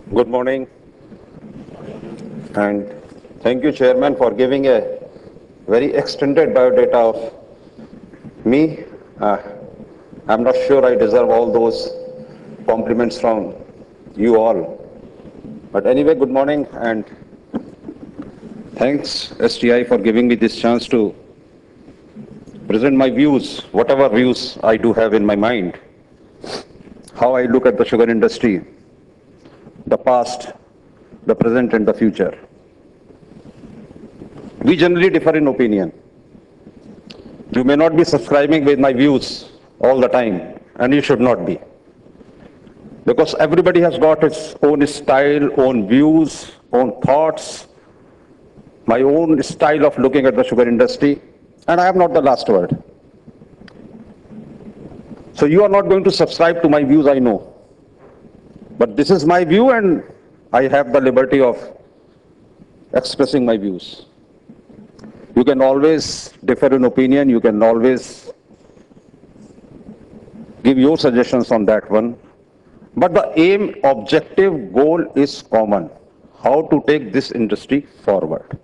Good morning, and thank you, Chairman, for giving a very extended biodata of me. I'm not sure I deserve all those compliments from you all. But anyway, good morning, and thanks, STI, for giving me this chance to present my views, whatever views I do have in my mind, how I look at the sugar industry, the past, the present, and the future. We generally differ in opinion. You may not be subscribing with my views all the time, and you should not be. Because everybody has got its own style, own views, own thoughts, my own style of looking at the sugar industry, and I have not the last word. So you are not going to subscribe to my views, I know. But this is my view, and I have the liberty of expressing my views. You can always differ in opinion, you can always give your suggestions on that one. But the aim, objective, goal is common. How to take this industry forward.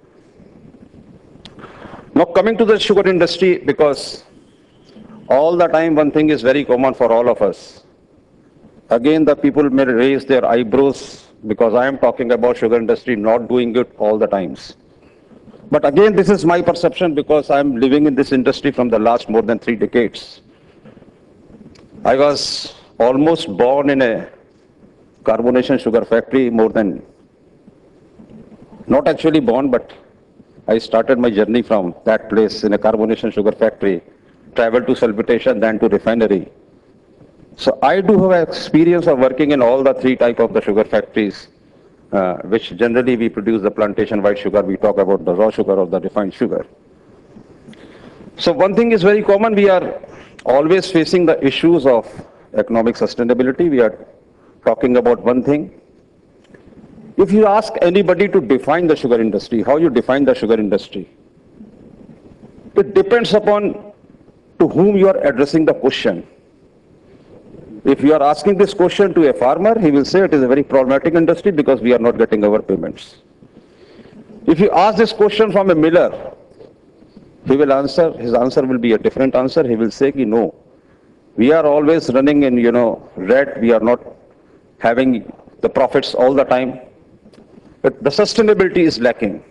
Now coming to the sugar industry, because all the time one thing is very common for all of us. Again, the people may raise their eyebrows because I am talking about sugar industry not doing it all the times. But again, this is my perception because I am living in this industry from the last more than 3 decades. I was almost born in a carbonation sugar factory, more than, not actually born, but I started my journey from that place in a carbonation sugar factory, traveled to sulfitation, then to refinery. So I do have experience of working in all the 3 types of the sugar factories, which generally we produce the plantation white sugar, we talk about the raw sugar or the refined sugar. So one thing is very common, we are always facing the issues of economic sustainability. We are talking about one thing. If you ask anybody to define the sugar industry, how you define the sugar industry, it depends upon to whom you are addressing the question. If you are asking this question to a farmer, he will say it is a very problematic industry because we are not getting our payments. If you ask this question from a miller, he will answer, his answer will be a different answer. He will say, no, we are always running in, red, we are not having the profits all the time. But the sustainability is lacking.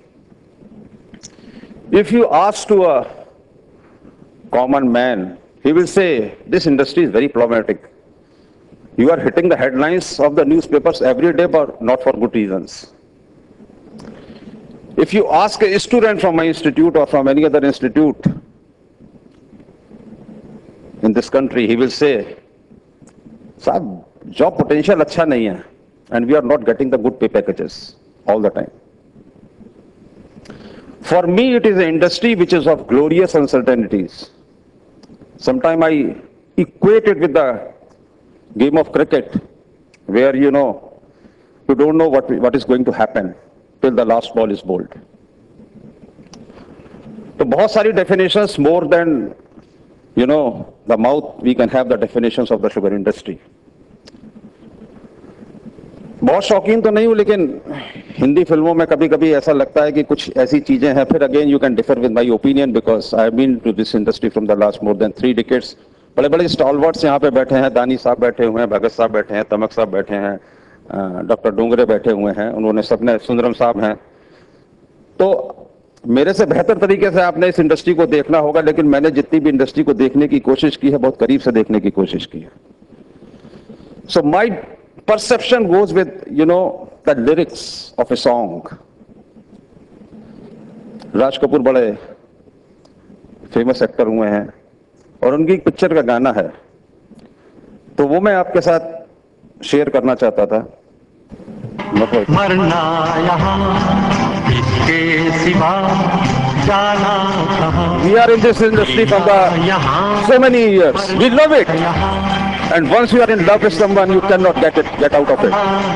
If you ask to a common man, he will say, this industry is very problematic. You are hitting the headlines of the newspapers every day, but not for good reasons. If you ask a student from my institute or from any other institute in this country, he will say, Sahab, job potential acha nahi hai, and we are not getting the good pay packages all the time. For me, it is an industry which is of glorious uncertainties. Sometimes I equate it with the game of cricket, where you don't know what is going to happen till the last ball is bowled. So बहुत सारी definitions, more than the mouth, we can have the definitions of the sugar industry. बहुत शौकीन तो नहीं हूँ, लेकिन हिंदी फिल्मों में कभी कभी ऐसा लगता है कि कुछ ऐसी चीजें हैं. फिर again you can differ with my opinion because I have been to this industry from the last more than 3 decades. बड़े बड़े स्टॉलवर्ड्स यहाँ पे बैठे हैं, दानी साहब बैठे हुए हैं, भगत साहब बैठे हैं, तमक साहब बैठे हैं, डॉक्टर डोंगरे बैठे हुए हैं, उन्होंने सबने, सुंदरम साहब हैं. तो मेरे से बेहतर तरीके से आपने इस इंडस्ट्री को देखना होगा, लेकिन मैंने जितनी भी इंडस्ट्री को देखने की कोशिश की है, बहुत करीब से देखने की कोशिश की है. सो माई perception goes with, the lyrics of a song. Raj Kapoor बड़े फेमस एक्टर हुए हैं और उनकी एक पिक्चर का गाना है, तो वो मैं आपके साथ शेयर करना चाहता था. मरना यहाँ इसके सिवा जाना कहाँ. We are in this industry from so many years. We love it. And once you are in love with someone, you cannot get out of it.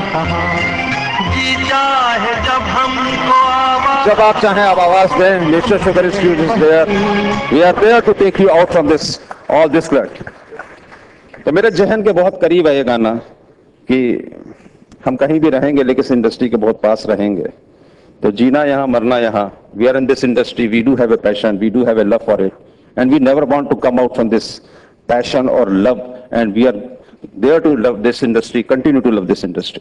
जब आप चाहें आप आवाज दें. Nature Sugar Institute is there. We are there to take you out from all this flood. तो मेरे जहन के बहुत करीब है ये गाना कि हम कहीं भी रहेंगे लेकिन इस इंडस्ट्री के बहुत पास रहेंगे. तो जीना यहाँ मरना यहाँ. We are in this industry, we do have a passion, we do have a love for it, and we never want to come out from this passion or love, and we are there to love this industry, continue to love this industry.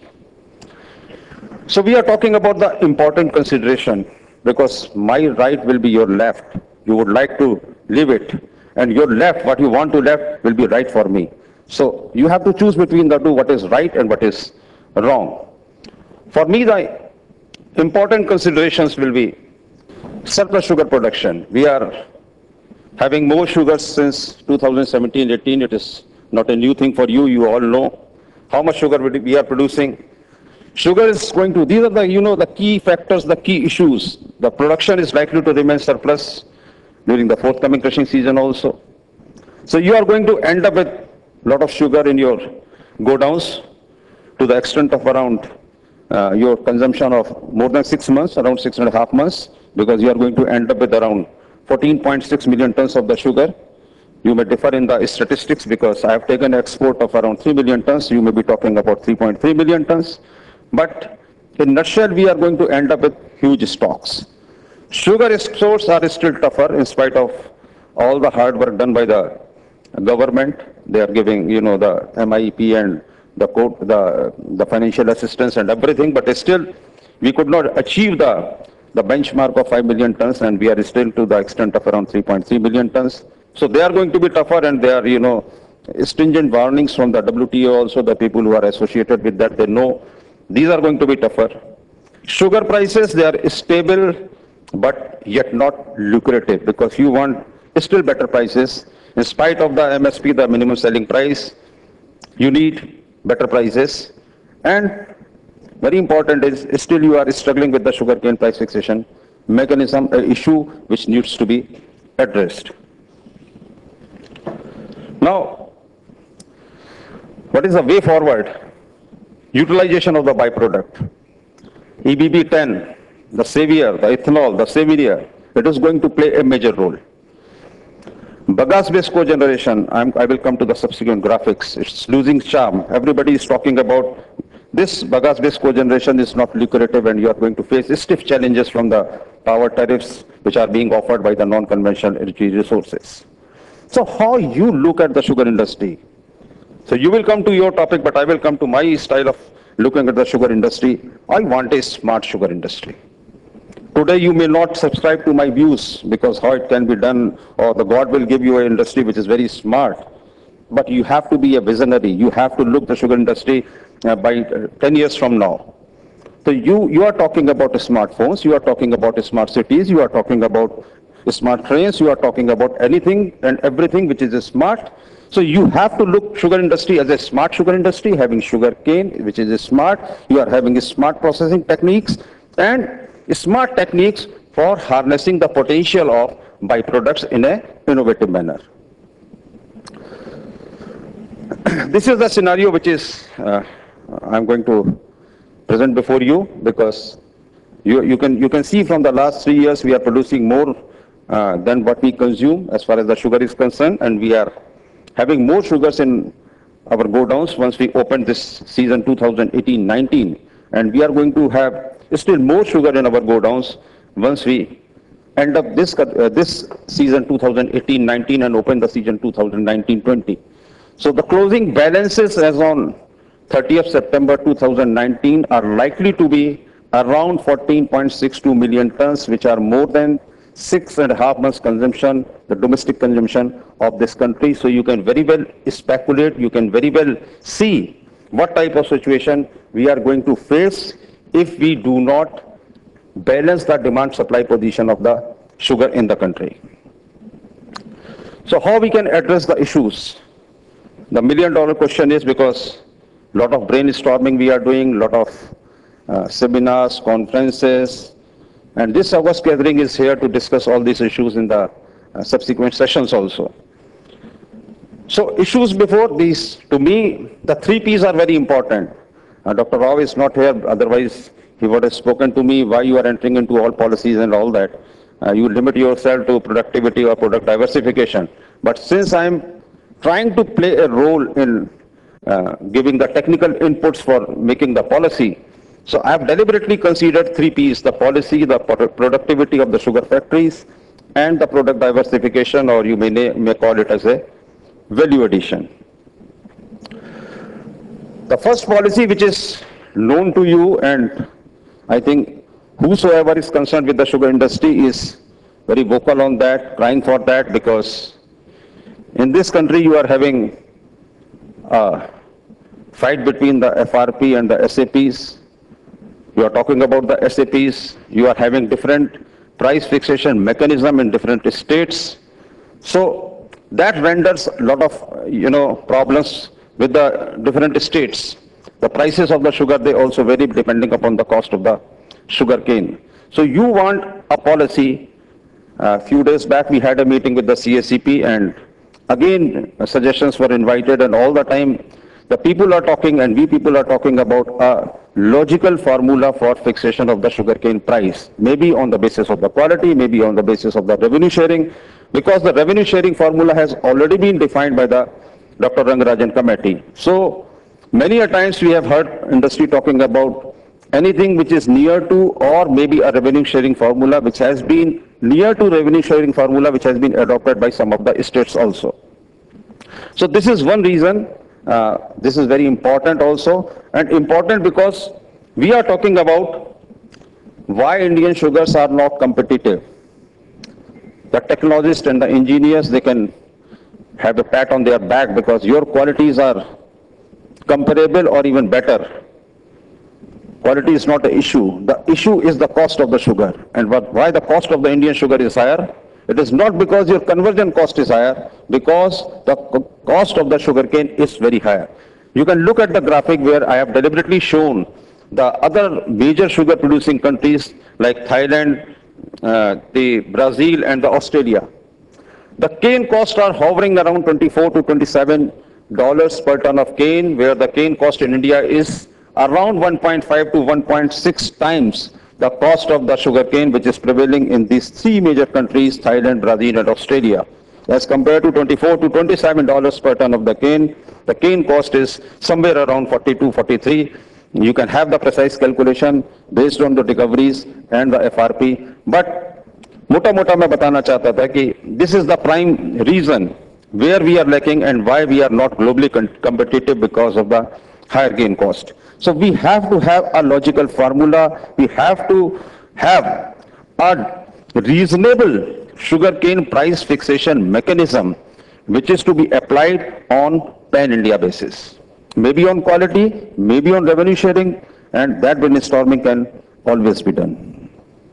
So we are talking about the important consideration, because my right will be your left. You would like to live it, and your left, what you want to left, will be right for me. So you have to choose between the two, what is right and what is wrong. For me, the important considerations will be surplus sugar production. We are having more sugar since 2017-18. It is not a new thing for you. You all know how much sugar we are producing. Sugar is going to, these are the, the key factors, the key issues. The production is likely to remain surplus during the forthcoming crushing season also. So you are going to end up with a lot of sugar in your godowns to the extent of around your consumption of more than 6 months, around 6.5 months, because you are going to end up with around 14.6 million tons of the sugar. You may differ in the statistics because I have taken export of around 3 million tons. You may be talking about 3.3 million tons. But in a nutshell, we are going to end up with huge stocks. Sugar exports are still tougher in spite of all the hard work done by the government. They are giving, the MIP and the financial assistance and everything, but still we could not achieve the benchmark of 5 million tons, and we are still to the extent of around 3.3 million tons. So they are going to be tougher, and there are, stringent warnings from the WTO also. The people who are associated with that, they know these are going to be tougher. Sugar prices, they are stable, but yet not lucrative, because you want still better prices. In spite of the MSP, the minimum selling price, you need better prices. And very important is still you are struggling with the sugarcane price fixation mechanism, an issue which needs to be addressed. Now, what is the way forward? Utilization of the byproduct. EBB 10, the savior, the ethanol, the savior, it is going to play a major role. Bagasse-based cogeneration, I will come to the subsequent graphics. It's losing charm. Everybody is talking about this. Bagasse-based cogeneration is not lucrative, and you are going to face stiff challenges from the power tariffs which are being offered by the non-conventional energy resources. So how you look at the sugar industry? So you will come to your topic, but I will come to my style of looking at the sugar industry. I want a smart sugar industry. Today you may not subscribe to my views because how it can be done, or the God will give you an industry which is very smart. But you have to be a visionary. You have to look the sugar industry by 10 years from now. So you are talking about smartphones, you are talking about smart cities, you are talking about smart trains, you are talking about anything and everything which is smart. So you have to look sugar industry as a smart sugar industry, having sugar cane, which is smart. You are having smart processing techniques and smart techniques for harnessing the potential of byproducts in an innovative manner. This is the scenario which is I'm going to present before you, because you can see from the last 3 years we are producing more than what we consume as far as the sugar is concerned, and we are having more sugars in our godowns once we open this season 2018-19, and we are going to have still more sugar in our godowns once we end up this season 2018-19 and open the season 2019-20. So the closing balances as on 30th September 2019 are likely to be around 14.62 million tons, which are more than 6.5 months consumption, the domestic consumption of this country. So you can very well speculate, you can very well see what type of situation we are going to face if we do not balance the demand-supply position of the sugar in the country. So how we can address the issues? The million-dollar question is, because a lot of brainstorming we are doing, a lot of seminars, conferences, and this August gathering is here to discuss all these issues in the subsequent sessions also. So issues before these, to me, the 3 Ps are very important. Dr. Rao is not here, otherwise he would have spoken to me why you are entering into all policies and all that. You limit yourself to productivity or product diversification. But since I am trying to play a role in giving the technical inputs for making the policy. So I have deliberately considered 3 Ps, the policy, the productivity of the sugar factories, and the product diversification, or you may call it as a value addition. The first policy which is known to you, and I think whosoever is concerned with the sugar industry is very vocal on that, crying for that, because in this country you are having a fight between the FRP and the SAPs. You are talking about the SAPs, you are having different price fixation mechanism in different states. So that renders a lot of, problems with the different states. The prices of the sugar, they also vary depending upon the cost of the sugar cane. So you want a policy. A few days back we had a meeting with the CACP, and again suggestions were invited, and all the time the people are talking and we people are talking about a logical formula for fixation of the sugarcane price, maybe on the basis of the quality, maybe on the basis of the revenue sharing, because the revenue sharing formula has already been defined by the Dr. Rangarajan committee. So many a times we have heard industry talking about anything which is near to, or maybe a revenue sharing formula which has been near to revenue sharing formula which has been adopted by some of the states also. So this is one reason. This is very important also, and important because we are talking about why Indian sugars are not competitive. The technologists and the engineers, they can have a pat on their back because your qualities are comparable or even better. Quality is not the issue. The issue is the cost of the sugar. And why the cost of the Indian sugar is higher? It is not because your conversion cost is higher, because the cost of the sugarcane is very high. You can look at the graphic where I have deliberately shown the other major sugar producing countries like Thailand, the Brazil and the Australia. The cane costs are hovering around $24 to $27 per ton of cane, where the cane cost in India is around 1.5 to 1.6 times the cost of the sugarcane which is prevailing in these 3 major countries, Thailand, Brazil and Australia. As compared to $24 to $27 per ton of the cane cost is somewhere around 42, 43. You can have the precise calculation based on the recoveries and the FRP. But mota मैं बताना चाहता था कि this is the prime reason where we are lacking and why we are not globally competitive, because of the higher cane cost. So we have to have a logical formula. We have to have a reasonable sugarcane price fixation mechanism which is to be applied on pan-India basis. Maybe on quality, maybe on revenue sharing, and that brainstorming can always be done.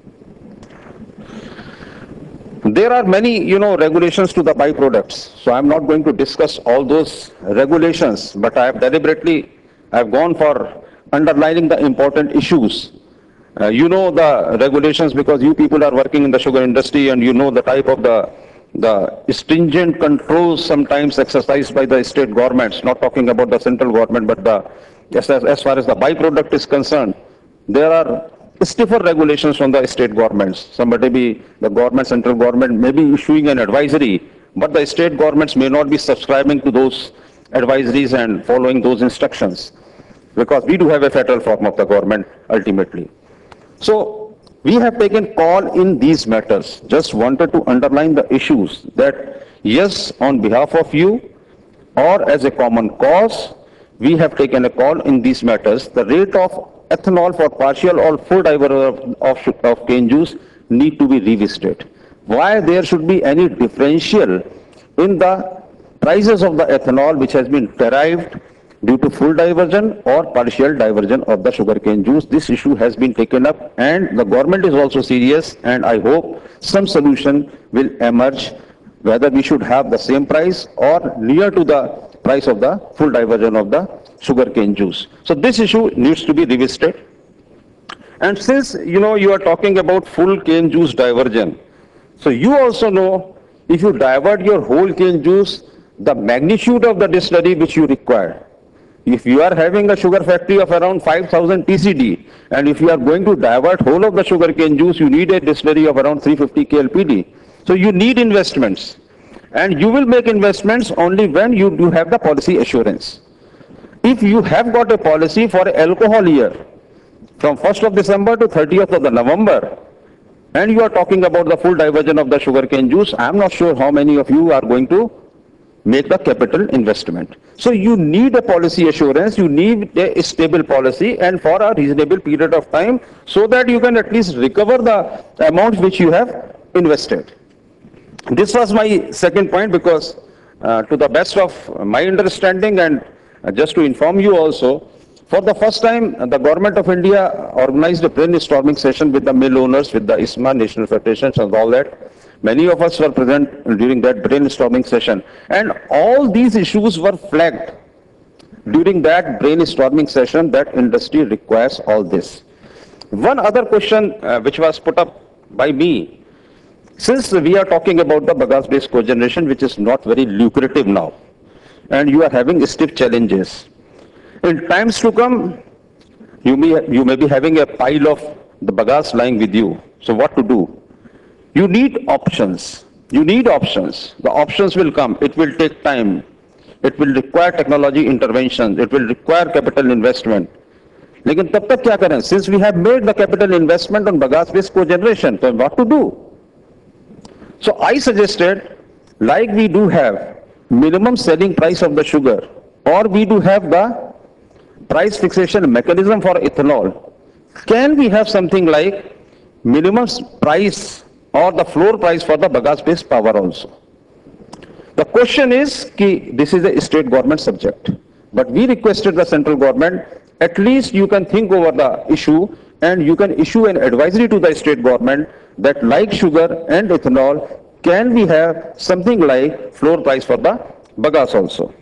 There are many, regulations to the byproducts. So I'm not going to discuss all those regulations, but I have gone for underlining the important issues. You know the regulations because you people are working in the sugar industry, and you know the type of the stringent controls sometimes exercised by the state governments, not talking about the central government, but as far as the byproduct is concerned, there are stiffer regulations from the state governments. The government, central government may be issuing an advisory, but the state governments may not be subscribing to those advisories and following those instructions, because we do have a federal form of the government ultimately. So we have taken call in these matters. Just wanted to underline the issues that yes, on behalf of you or as a common cause, we have taken a call in these matters. The rate of ethanol for partial or full diversion of cane juice need to be revisited. Why there should be any differential in the prices of the ethanol which has been derived due to full diversion or partial diversion of the sugarcane juice? This issue has been taken up, and the government is also serious, and I hope some solution will emerge, whether we should have the same price or near to the price of the full diversion of the sugarcane juice. So this issue needs to be revisited. And since you are talking about full cane juice diversion, so you also know if you divert your whole cane juice, the magnitude of the distillery which you require. If you are having a sugar factory of around 5,000 TCD, and if you are going to divert whole of the sugarcane juice, you need a distillery of around 350 KLPD. So you need investments, and you will make investments only when you do have the policy assurance. If you have got a policy for alcohol year from 1st of December to 30th of the November, and you are talking about the full diversion of the sugarcane juice, I am not sure how many of you are going to make the capital investment. So you need a policy assurance, you need a stable policy and for a reasonable period of time so that you can at least recover the amount which you have invested. This was my second point because to the best of my understanding and just to inform you also, for the first time the Government of India organized a brainstorming session with the mill owners, with the ISMA, National Federations and all that. Many of us were present during that brainstorming session and all these issues were flagged during that brainstorming session that industry requires all this. One other question which was put up by me, since we are talking about the bagasse-based cogeneration which is not very lucrative now and you are having stiff challenges. In times to come, you may be having a pile of the bagasse lying with you. So what to do? You need options. You need options. The options will come. It will take time. It will require technology intervention. It will require capital investment. लेकिन तब तक क्या करें? Since we have made the capital investment on bagasse-based cogeneration, so what to do? So I suggested, like we do have minimum selling price of the sugar, or we do have the price fixation mechanism for ethanol, can we have something like minimum price or the floor price for the bagasse-based power also? The question is, this is a state government subject, but we requested the central government, at least you can think over the issue and you can issue an advisory to the state government that like sugar and ethanol, can we have something like floor price for the bagasse also?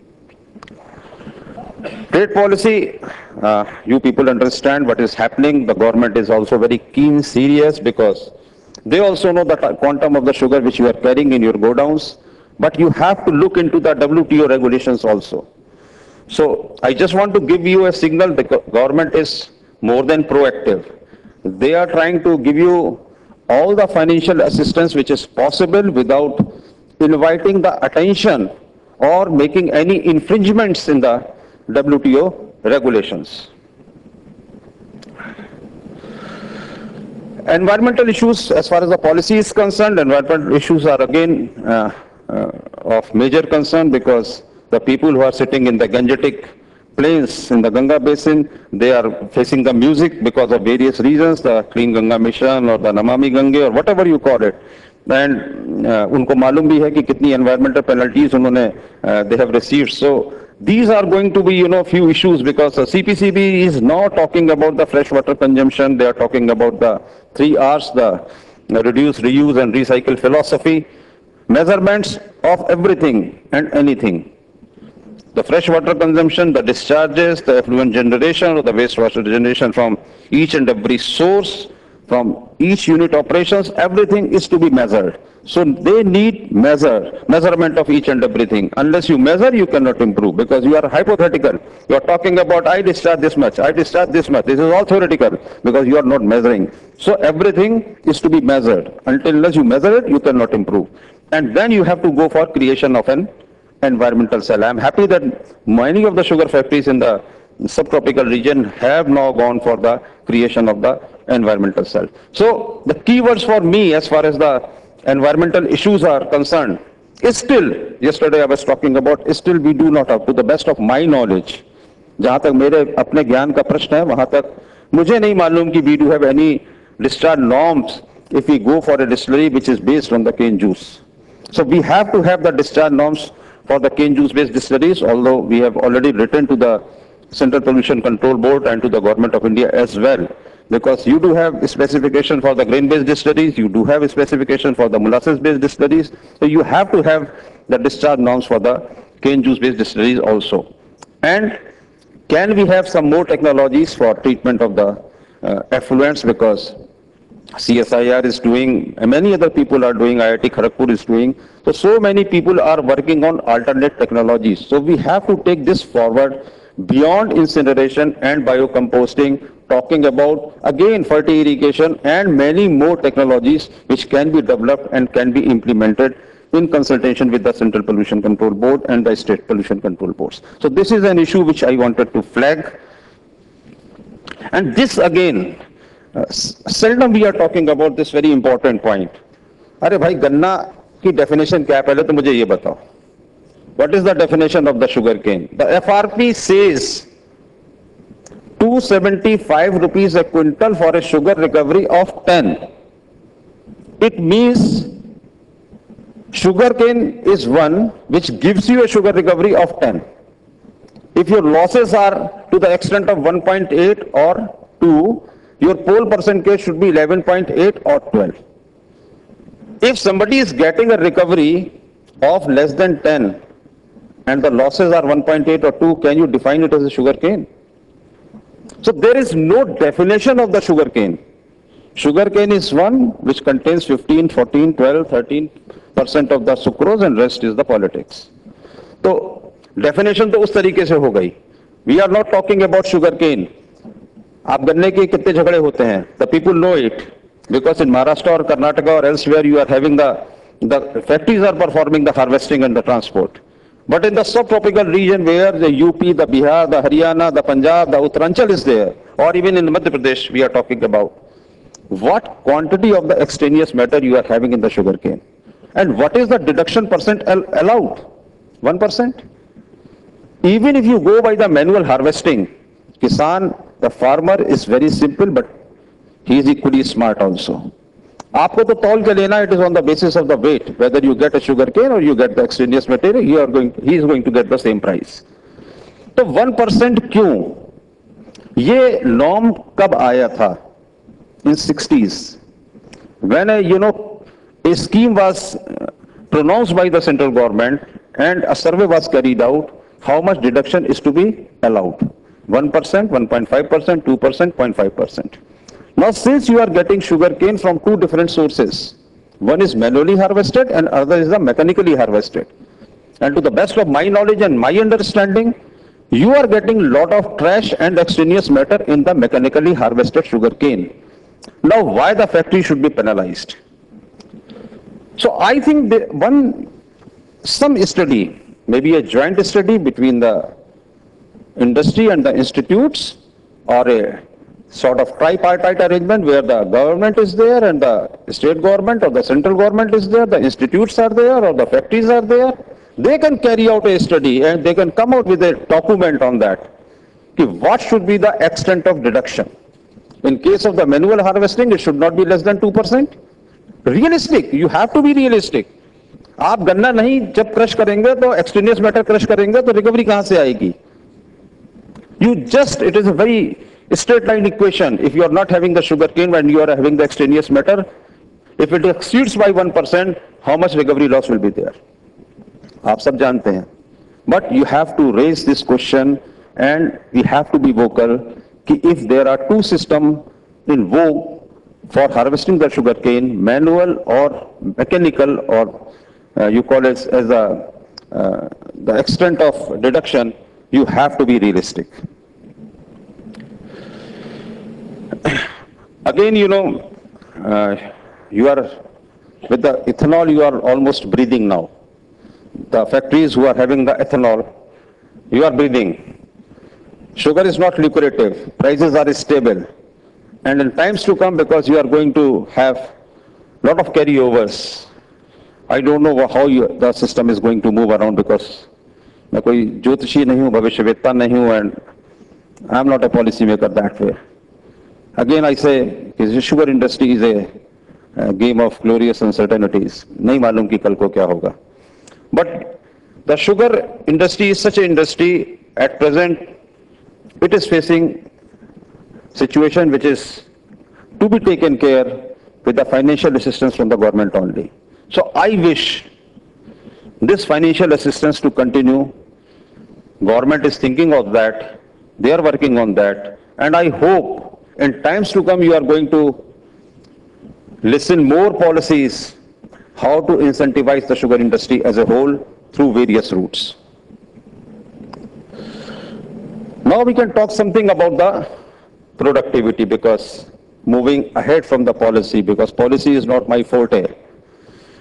Trade policy, you people understand what is happening. The government is also very keen, serious, because they also know the quantum of the sugar which you are carrying in your godowns, but you have to look into the WTO regulations also. So I just want to give you a signal, the government is more than proactive. They are trying to give you all the financial assistance which is possible without inviting the attention or making any infringements in the WTO regulations. Environmental issues, as far as the policy is concerned, environmental issues are again of major concern because the people who are sitting in the Gangetic plains in the Ganga basin, they are facing the music because of various reasons, the Clean Ganga Mission or the Namami Gange or whatever you call it. And unko malum bhi hai ki kitni environmental penalties unhone they have received. So these are going to be, few issues because the CPCB is now talking about the fresh water consumption. They are talking about the 3 R's, the reduce, reuse and recycle philosophy, measurements of everything and anything. The fresh water consumption, the discharges, the effluent generation or the wastewater generation from each and every source, from each unit operations, everything is to be measured. So they need measurement of each and everything. Unless you measure, you cannot improve because you are hypothetical. You are talking about, I discharge this much, I discharge this much. This is all theoretical because you are not measuring. So everything is to be measured. Unless you measure it, you cannot improve. And then you have to go for creation of an environmental cell. I am happy that many of the sugar factories in the subtropical region have now gone for the creation of the environmental cell. So the keywords for me as far as the environmental issues are concerned is still, yesterday I was talking about, still we do not have, to the best of my knowledge, जहाँ तक मेरे अपने ज्ञान का प्रश्न है वहाँ तक मुझे नहीं मालूम कि we do have any discharge norms if we go for a distillery which is based on the cane juice. So we have to have the discharge norms for the cane juice based distilleries, although we have already written to the Central Pollution Control Board and to the Government of India as well, because you do have a specification for the grain based distilleries, you do have a specification for the molasses based distilleries, so you have to have the discharge norms for the cane juice based distilleries also. And can we have some more technologies for treatment of the effluents, because CSIR is doing, and many other people are doing, IIT Kharagpur is doing, so many people are working on alternate technologies. So we have to take this forward beyond incineration and biocomposting, talking about again ferti-irrigation and many more technologies which can be developed and can be implemented in consultation with the Central Pollution Control Board and the State Pollution Control Boards. So this is an issue which I wanted to flag. And this again, seldom we are talking about this very important point. अरे भाई गन्ना की definition क्या है पहले तो मुझे ये बताओ. What is the definition of the sugar cane? The FRP says 275 rupees a quintal for a sugar recovery of 10. It means sugar cane is one which gives you a sugar recovery of 10. If your losses are to the extent of 1.8 or 2, your pole percentage should be 11.8 or 12. If somebody is getting a recovery of less than 10 and the losses are 1.8 or 2, can you define it as a sugar cane? So there is no definition of the sugar cane. Sugar cane is one which contains 15, 14, 12, 13% of the sucrose and rest is the politics. So definition तो उस तरीके से हो गई. We are not talking about sugar cane. आप गन्ने के कितने झगड़े होते हैं? The people know it because in Maharashtra or Karnataka or elsewhere you are having the factories are performing the harvesting and the transport. But in the subtropical region where the UP, the Bihar, the Haryana, the Punjab, the Uttaranchal is there, or even in Madhya Pradesh we are talking about, what quantity of the extraneous matter you are having in the sugar cane? And what is the deduction percent allowed? 1%? Even if you go by the manual harvesting, Kisan, the farmer is very simple, but he is equally smart also. आपको तो तौल के लेना, it is on the basis of the weight, whether you get a sugar cane or you get the extraneous material, he is going to get the same price. तो 1% क्यों? ये norm कब आया था? In 60s, when a scheme was pronounced by the central government and a survey was carried out, how much deduction is to be allowed? 1%, 1.5%, 2%, 0.5%. Now, since you are getting sugar cane from two different sources, one is manually harvested and other is the mechanically harvested. And to the best of my knowledge and my understanding, you are getting lot of trash and extraneous matter in the mechanically harvested sugar cane. Now, why the factory should be penalized? So, I think some study, maybe a joint study between the industry and the institutes, or a sort of tripartite arrangement where the government is there and the state government or the central government is there, the institutes are there or the factories are there, they can carry out a study and they can come out with a document on that. What should be the extent of deduction? In case of the manual harvesting, it should not be less than 2%. Realistic, you have to be realistic. आप गन्ना नहीं जब crush करेंगे तो extraneous matter crush करेंगे तो recovery कहां से आएगी? It is a very straight line equation. If you are not having the sugar cane and you are having the extraneous matter, if it exceeds by 1%, how much recovery loss will be there? आप सब जानते हैं. But you have to raise this question and we have to be vocal कि if there are two systems in vogue for harvesting the sugar cane, manual or mechanical, or you call it as the extent of deduction, you have to be realistic. Again, you are with the ethanol, you are almost breathing now. The factories who are having the ethanol, you are breathing. Sugar is not lucrative, prices are stable. And in times to come, because you are going to have a lot of carryovers, I don't know how the system is going to move around because मैं कोई ज्योतिषी नहीं हूँ, भविष्यवेत्ता नहीं हूँ, and I am not a policy maker that way. Again, I say, the sugar industry is a game of glorious uncertainties. नहीं मालूम कि कल को क्या होगा. But the sugar industry is such an industry at present. It is facing situation which is to be taken care with the financial assistance from the government only. So I wish this financial assistance to continue. Government is thinking of that. They are working on that. And I hope in times to come you are going to listen more policies how to incentivize the sugar industry as a whole through various routes. Now we can talk something about the productivity, because moving ahead from the policy, because policy is not my forte.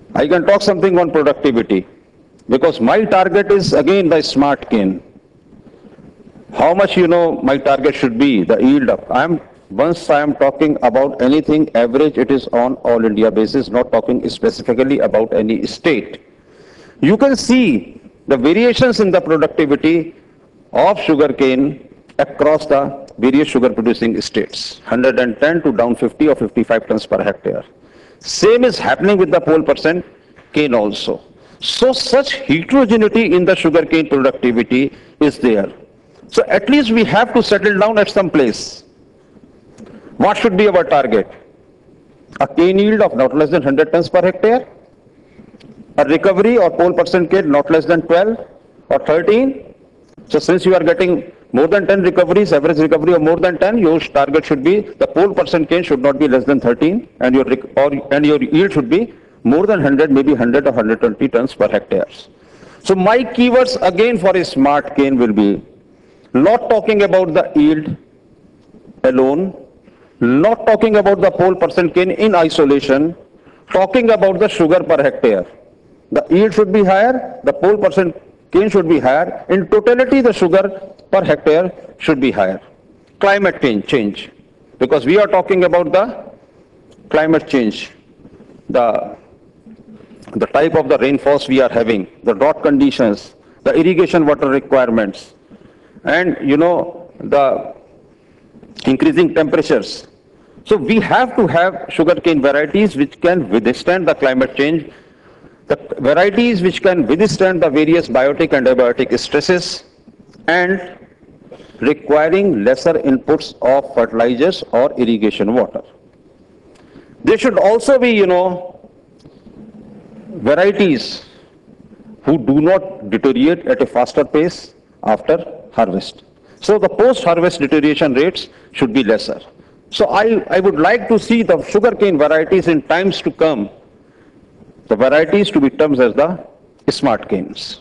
I can talk something on productivity, because my target is again the smart cane. How much my target should be, the yield up. Once I am talking about anything average, it is on all India basis, not talking specifically about any state. You can see the variations in the productivity of sugarcane across the various sugar producing states, 110 to down 50 or 55 tons per hectare. Same is happening with the pole percent cane also. So such heterogeneity in the sugarcane productivity is there. So at least we have to settle down at some place. What should be our target? A cane yield of not less than 100 tons per hectare, a recovery or pole percent cane not less than 12 or 13. So since you are getting more than 10 recoveries, average recovery of more than 10, your target should be, the pole percent cane should not be less than 13, and your yield should be more than 100, maybe 100 or 120 tons per hectare. So my keywords again for a smart cane will be, not talking about the yield alone, not talking about the pole percent cane in isolation, talking about the sugar per hectare. The yield should be higher, the pole percent cane should be higher. In totality, the sugar per hectare should be higher. Climate change, because we are talking about the climate change, the type of the rainfalls we are having, the drought conditions, the irrigation water requirements, and the increasing temperatures. So we have to have sugarcane varieties which can withstand the climate change, the varieties which can withstand the various biotic and abiotic stresses, and requiring lesser inputs of fertilizers or irrigation water. There should also be, varieties who do not deteriorate at a faster pace after harvest. So the post-harvest deterioration rates should be lesser. So I would like to see the sugarcane varieties in times to come, the varieties to be termed as the smart canes.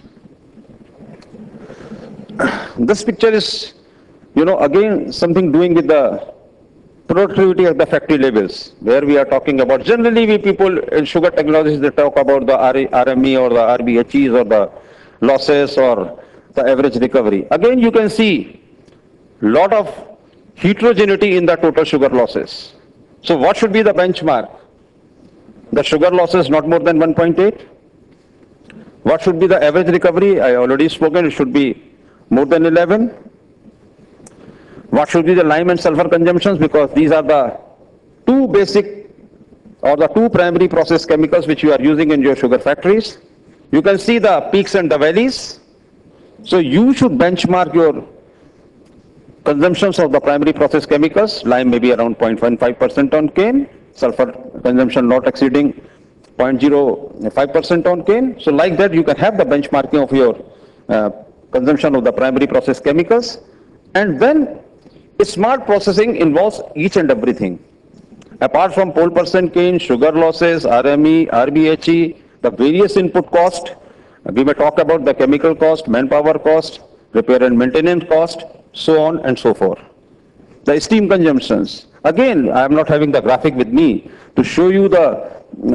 This picture is, again something doing with the productivity at the factory levels, where we are talking about, generally we people in sugar technologies, they talk about the RME or the RBHEs or the losses or the average recovery. Again, you can see lot of heterogeneity in the total sugar losses. So what should be the benchmark? The sugar losses not more than 1.8. What should be the average recovery? I already spoken, it should be more than 11. What should be the lime and sulfur consumptions? Because these are the two basic or the two primary process chemicals which you are using in your sugar factories. You can see the peaks and the valleys. So you should benchmark your consumptions of the primary process chemicals. Lime may be around 0.15% on cane, sulfur consumption not exceeding 0.05% on cane. So like that you can have the benchmarking of your consumption of the primary process chemicals. And then smart processing involves each and everything. Apart from pole percent cane, sugar losses, RME, RBHE, the various input cost, we may talk about the chemical cost, manpower cost, repair and maintenance cost, so on and so forth. The steam consumptions. Again, I am not having the graphic with me to show you the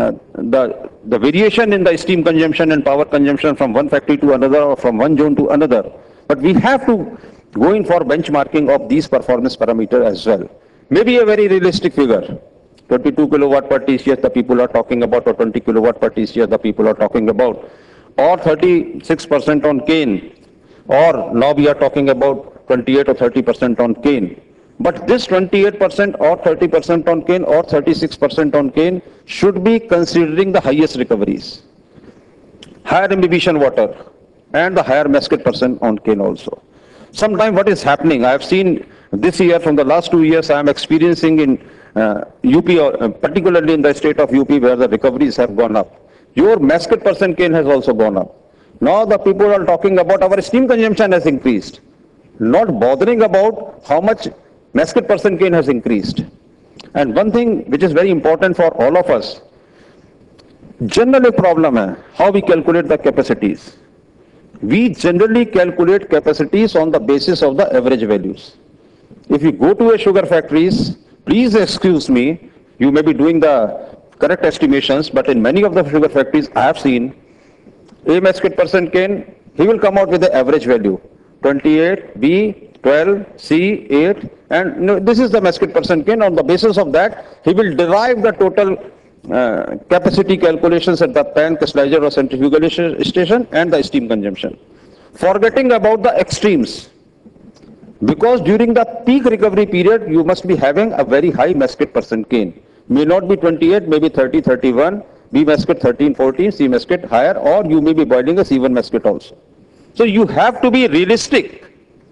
variation in the steam consumption and power consumption from one factory to another or from one zone to another. But we have to go in for benchmarking of these performance parameters as well. Maybe a very realistic figure, 22 kilowatt per TCS the people are talking about, or 20 kilowatt per TCS the people are talking about, or 36% on cane, or now we are talking about 28 or 30% on cane. But this 28% or 30% on cane or 36% on cane should be considering the highest recoveries, higher imbibition water, and the higher musket percent on cane also. Sometimes what is happening, I have seen this year, from the last 2 years, I am experiencing in UP, or particularly in the state of UP, where the recoveries have gone up. Your musket percent cane has also gone up. Now the people are talking about our steam consumption has increased, not bothering about how much musket percent cane has increased. And one thing which is very important for all of us, generally problem hai, how we calculate the capacities. We generally calculate capacities on the basis of the average values. If you go to a sugar factories, please excuse me, you may be doing the correct estimations, but in many of the sugar factories I have seen, A mesquite percent cane, he will come out with the average value, 28, B 12, C 8, and this is the mesquite percent cane. On the basis of that, he will derive the total capacity calculations at the pan, crystallizer or centrifugal station and the steam consumption. Forgetting about the extremes, because during the peak recovery period, you must be having a very high mesquite percent cane. May not be 28, maybe 30, 31, B mesquite 13, 14, C mesquite higher, or you may be boiling a C1 mesquite also. So you have to be realistic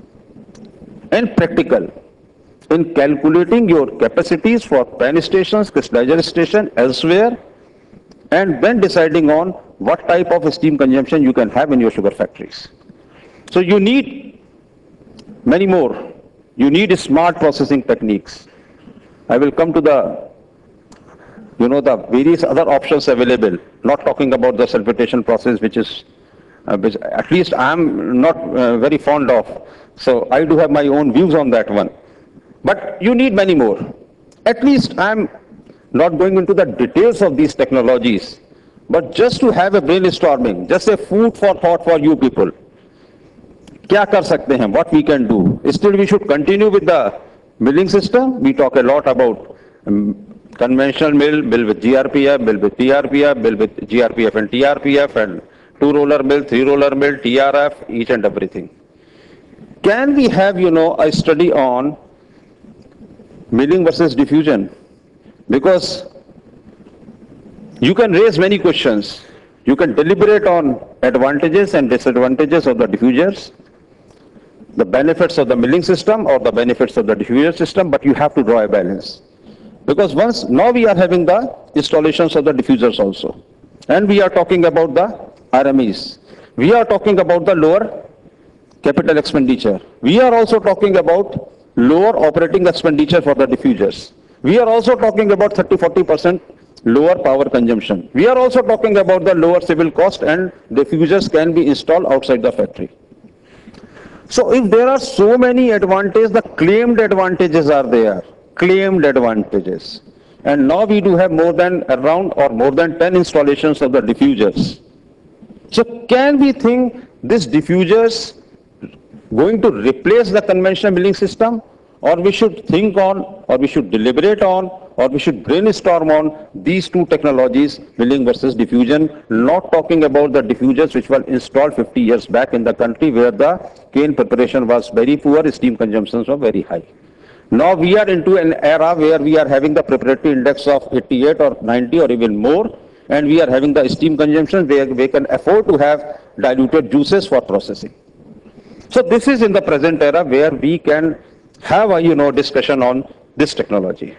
and practical in calculating your capacities for pan stations, crystallizer station, elsewhere, and then deciding on what type of steam consumption you can have in your sugar factories. So you need many more. You need smart processing techniques. I will come to the the various other options available, not talking about the sulfitation process, which at least I am not very fond of. So I do have my own views on that one. But you need many more. At least I am not going into the details of these technologies, but just to have a brainstorming, just a food for thought for you people. क्या कर सकते हैं? What we can do? Still we should continue with the milling system. We talk a lot about conventional mill with GRPF, mill with TRPF, mill with GRPF and TRPF, and 2-roller mill, 3-roller mill, TRF, each and everything. Can we have, a study on milling versus diffusion? Because you can raise many questions. You can deliberate on advantages and disadvantages of the diffusers, the benefits of the milling system or the benefits of the diffuser system, but you have to draw a balance. Because now we are having the installations of the diffusers also. And we are talking about the RMEs. We are talking about the lower capital expenditure. We are also talking about lower operating expenditure for the diffusers. We are also talking about 30-40% lower power consumption. We are also talking about the lower civil cost, and diffusers can be installed outside the factory. So if there are so many advantages, the claimed advantages are there. Claimed advantages. And now we do have more than 10 installations of the diffusers. So can we think this diffusers going to replace the conventional milling system, or we should think on, or we should deliberate on, or we should brainstorm on these two technologies, milling versus diffusion, not talking about the diffusers which were installed 50 years back in the country where the cane preparation was very poor, steam consumptions were very high. Now we are into an era where we are having the preparatory index of 88 or 90 or even more, and we are having the steam consumption where we can afford to have diluted juices for processing. So this is in the present era where we can have a discussion on this technology.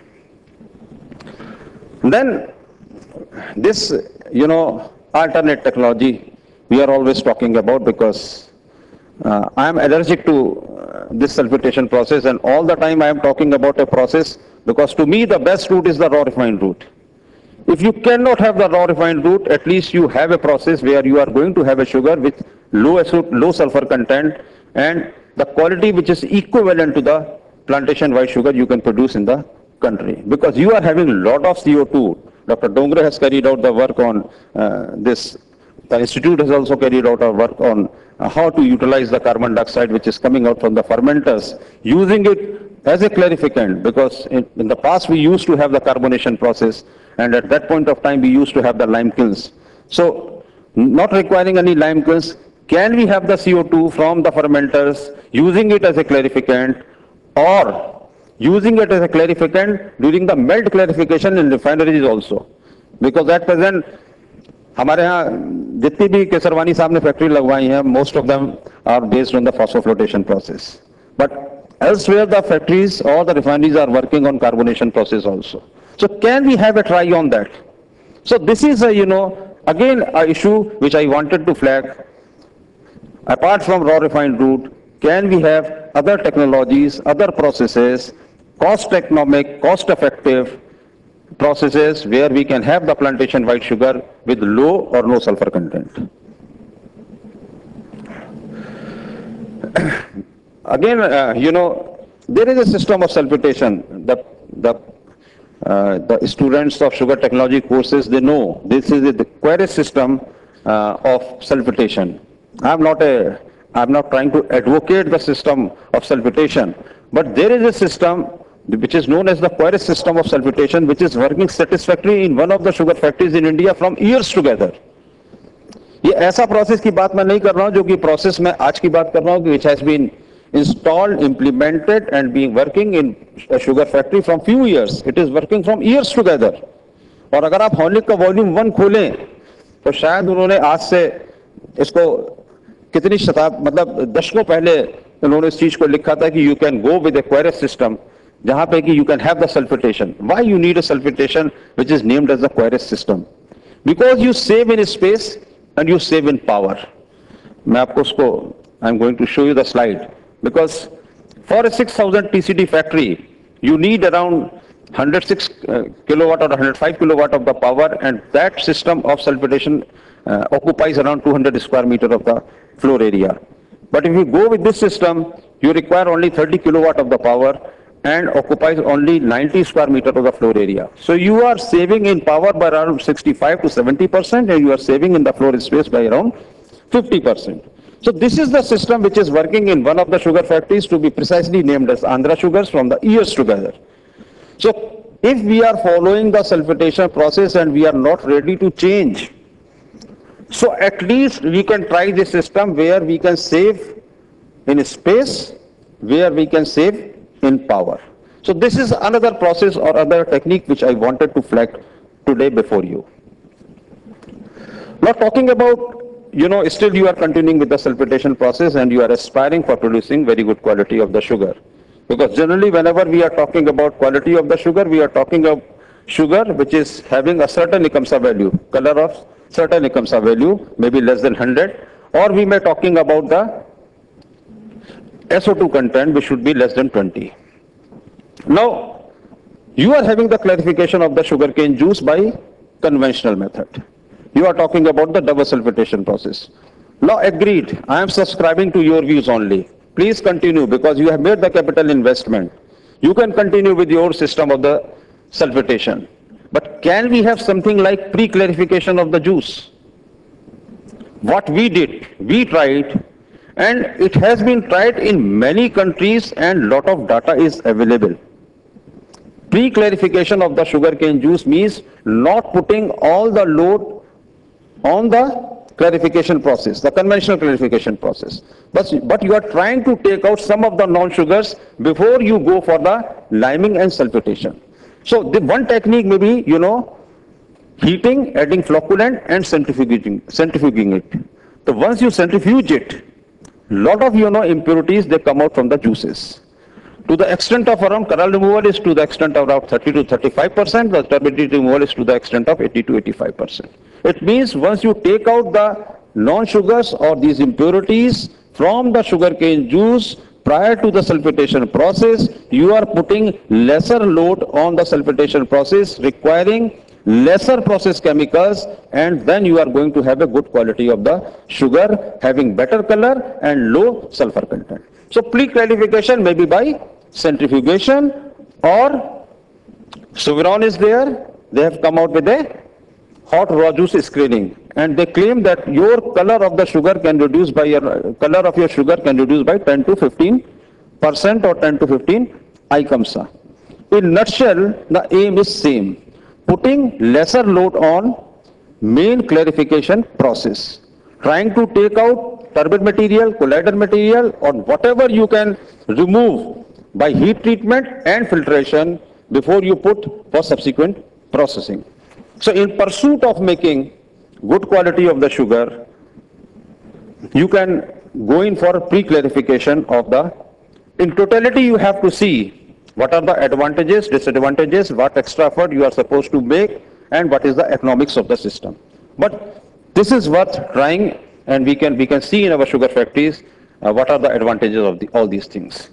Then this alternate technology we are always talking about, because I am allergic to this sulfitation process, and all the time I am talking about a process, because to me the best route is the raw refined route. If you cannot have the raw refined route, at least you have a process where you are going to have a sugar with low sulfur content and the quality which is equivalent to the plantation white sugar you can produce in the country. Because you are having a lot of CO2. Dr. Dongre has carried out the work on this. The institute has also carried out a work on how to utilize the carbon dioxide which is coming out from the fermenters, using it as a clarificant, because in the past we used to have the carbonation process, and at that point of time we used to have the lime kilns. So not requiring any lime kilns, can we have the CO2 from the fermenters, using it as a clarificant, or using it as a clarificant during the melt clarification in refineries also? Because at present हमारे यहाँ जितनी भी केसरवानी साहब ने factory लगवाई हैं, most of them are based on the phosphoflotation process. But elsewhere the factories or the refineries are working on carbonation process also. So can we have a try on that? So this is again a issue which I wanted to flag. Apart from raw refined route, can we have other technologies, other processes, cost economic, cost effective processes where we can have the plantation white sugar with low or no sulfur content? Again, there is a system of sulfitation. the students of sugar technology courses, they know this is the query system of sulfitation. I'm not trying to advocate the system of sulfitation, but there is a system which is known as the query system of sulfitation, which is working satisfactorily in one of the sugar factories in India from years together. ये ऐसा process की बात मैं नहीं कर रहा हूं जो कि प्रोसेस में आज की बात कर रहा हूं कि which has been installed, implemented and being working in a sugar factory from few years. It is working from years together. और अगर आप हॉर्लिक का वॉल्यूम 1 खोलें तो शायद उन्होंने आज से इसको कितनी मतलब दशकों पहले उन्होंने इस चीज को लिखा था कि you can go with a query system, जहां पे कि you can have the sulphitation. Why you need a sulphitation which is named as the query system? Because you save in space and you save in power. मैं आपको उसको I'm going to show you the slide, because for a 6000 TCD factory you need around 106 kilowatt or 105 kilowatt of the power, and that system of sulfitation occupies around 200 square meter of the floor area. But if you go with this system, you require only 30 kilowatt of the power and occupies only 90 square meter of the floor area. So you are saving in power by around 65 to 70%, and you are saving in the floor space by around 50%. So this is the system which is working in one of the sugar factories, to be precisely named as Andhra Sugars, from the years together. So if we are following the sulfitation process and we are not ready to change, so at least we can try this system where we can save in space, where we can save in power. So this is another process or other technique which I wanted to flag today before you. Now talking about, still you are continuing with the sulfitation process and you are aspiring for producing very good quality of the sugar. Because generally whenever we are talking about quality of the sugar, we are talking of sugar which is having a certain ICMSA value, color of certain ICMSA value, maybe less than 100, or we may talking about the SO2 content, which should be less than 20. Now, you are having the clarification of the sugarcane juice by conventional method. You are talking about the double sulfitation process. Now, agreed, I am subscribing to your views only. Please continue, because you have made the capital investment. You can continue with your system of the sulfitation. But can we have something like pre-clarification of the juice? What we did, we tried, and it has been tried in many countries and lot of data is available. Pre-clarification of the sugarcane juice means not putting all the load on the clarification process, the conventional clarification process. But you are trying to take out some of the non-sugars before you go for the liming and sulfitation. So the one technique may be, heating, adding flocculant and centrifuging it. So once you centrifuge it, lot of impurities, they come out from the juices. To the extent of around kernel removal is to the extent of around 30 to 35%, the turbidity removal is to the extent of 80 to 85%. It means once you take out the non-sugars or these impurities from the sugarcane juice prior to the sulfitation process, you are putting lesser load on the sulfitation process, requiring lesser process chemicals, and then you are going to have a good quality of the sugar, having better color and low sulfur content. So pre-clarification may be by centrifugation, or Suviron is there. They have come out with a hot raw juice screening, and they claim that your color of the sugar can reduce by color of your sugar can reduce by 10 to 15% or 10 to 15 ICMSA. In nutshell, the aim is same: putting lesser load on main clarification process, trying to take out turbid material, collider material, or whatever you can remove by heat treatment and filtration before you put for subsequent processing. So in pursuit of making good quality of the sugar, you can go in for pre-clarification of the, in totality you have to see what are the advantages, disadvantages, what extra effort you are supposed to make, and what is the economics of the system. But this is worth trying, and we can see in our sugar factories what are the advantages of all these things.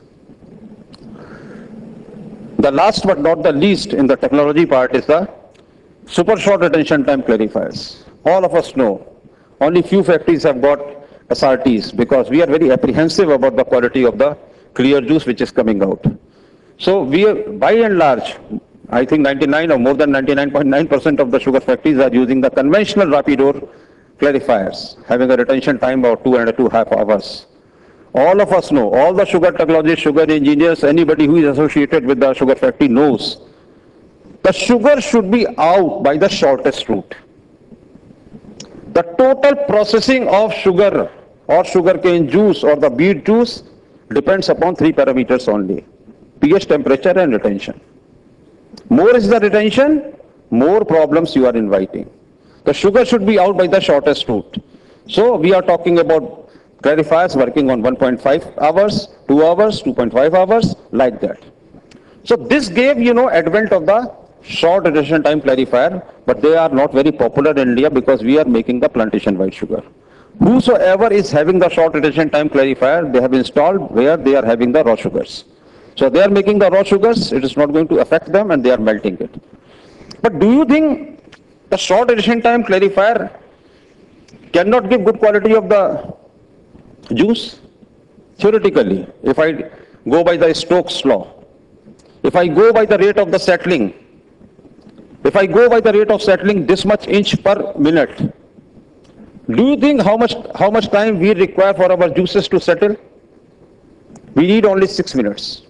The last but not the least in the technology part is the super short retention time clarifiers. All of us know only few factories have got SRTs, because we are very apprehensive about the quality of the clear juice which is coming out. So we are, by and large, I think 99 or more than 99.9% of the sugar factories are using the conventional rapidor clarifiers, having a retention time of 2.5 hours. All of us know, all the sugar technologists, sugar engineers, anybody who is associated with the sugar factory knows, the sugar should be out by the shortest route. The total processing of sugar or sugarcane juice or the beet juice depends upon 3 parameters only: pH, temperature and retention. More is the retention, more problems you are inviting. The sugar should be out by the shortest route. So we are talking about clarifiers working on 1.5 hours, 2 hours, 2.5 hours, like that. So this gave, advent of the short retention time clarifier, but they are not very popular in India because we are making the plantation white sugar. Whosoever is having the short retention time clarifier, they have installed where they are having the raw sugars. So they are making the raw sugars, it is not going to affect them and they are melting it. But do you think the short retention time clarifier cannot give good quality of the juice? Theoretically, if I go by the Stokes law, if I go by the rate of the settling, if I go by the rate of settling this much inch per minute, do you think how much time we require for our juices to settle? We need only 6 minutes.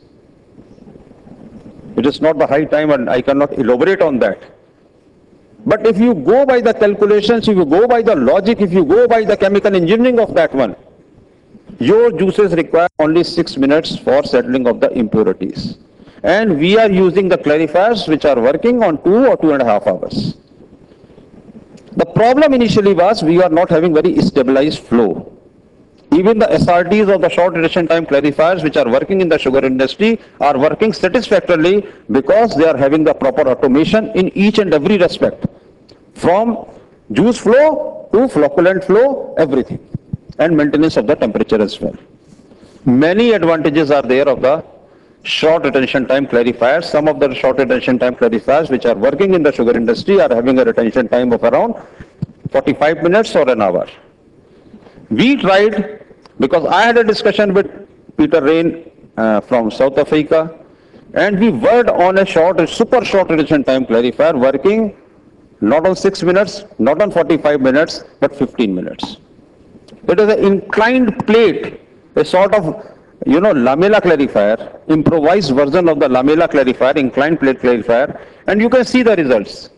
It is not the high time and I cannot elaborate on that. But if you go by the calculations, if you go by the logic, if you go by the chemical engineering of that one, your juices require only 6 minutes for settling of the impurities. And we are using the clarifiers which are working on 2 or 2.5 hours. The problem initially was we are not having very stabilized flow. Even the SRTs of the short retention time clarifiers which are working in the sugar industry are working satisfactorily because they are having the proper automation in each and every respect. From juice flow to flocculent flow, everything. And maintenance of the temperature as well. Many advantages are there of the short retention time clarifiers. Some of the short retention time clarifiers which are working in the sugar industry are having a retention time of around 45 minutes or an hour. We tried, because I had a discussion with Peter Rain from South Africa, and we worked on a super short retention time clarifier working not on 6 minutes, not on 45 minutes, but 15 minutes. It is an inclined plate, a sort of, lamella clarifier, improvised version of the lamella clarifier, inclined plate clarifier, and you can see the results.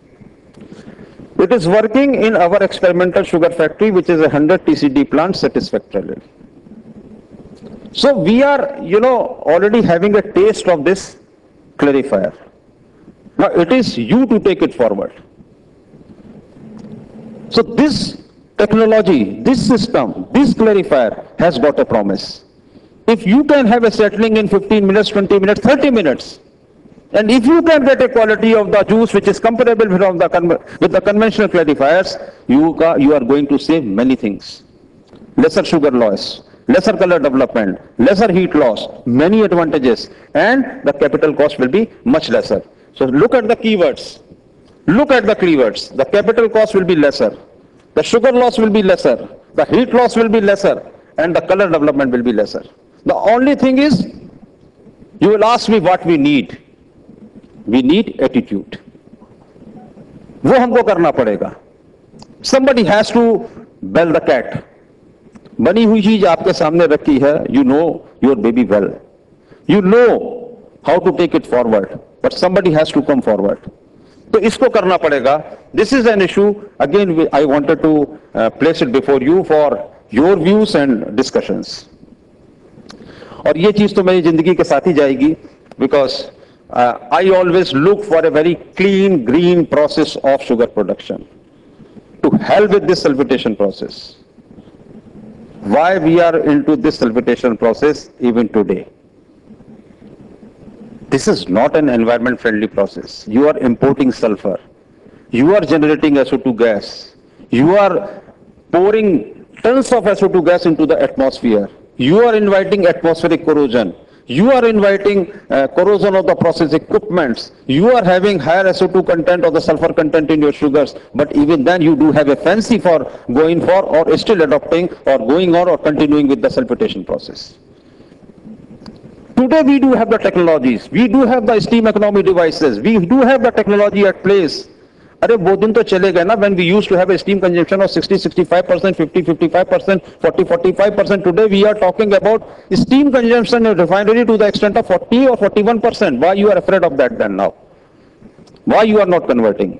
It is working in our experimental sugar factory, which is a 100 TCD plant satisfactorily. So we are, already having a taste of this clarifier. Now it is you to take it forward. So this technology, this system, this clarifier has got a promise. If you can have a settling in 15 minutes, 20 minutes, 30 minutes, and if you can get a quality of the juice which is comparable with the conventional clarifiers, you are going to save many things. Lesser sugar loss, lesser color development, lesser heat loss, many advantages, and the capital cost will be much lesser. So look at the keywords. Look at the keywords. The capital cost will be lesser. The sugar loss will be lesser. The heat loss will be lesser. And the color development will be lesser. The only thing is, you will ask me what we need. We need attitude. वो हमको करना पड़ेगा. Somebody has to bell the cat. बनी हुई चीज आपके सामने रखी है. You know your baby well. You know how to take it forward. But somebody has to come forward. तो इसको करना पड़ेगा. This is an issue. Again, I wanted to place it before you for your views and discussions. और ये चीज तो मेरी जिंदगी के साथ ही जाएगी, because I always look for a very clean, green process of sugar production to help with this sulfitation process. Why we are into this sulfitation process even today? This is not an environment friendly process. You are importing sulfur. You are generating SO2 gas. You are pouring tons of SO2 gas into the atmosphere. You are inviting atmospheric corrosion. You are inviting corrosion of the process equipments. You are having higher SO2 content or the sulfur content in your sugars. But even then you do have a fancy for going for or still adopting or going on or continuing with the sulfitation process. Today we do have the technologies, we do have the steam economy devices, we do have the technology at place. अरे वो दिन तो चले गए ना when we used to have a steam consumption of 60-65%, 50-55%, 40-45%. Today we are talking about steam consumption in refinery to the extent of 40 or 41%. Why you are afraid of that then now? Why you are not converting?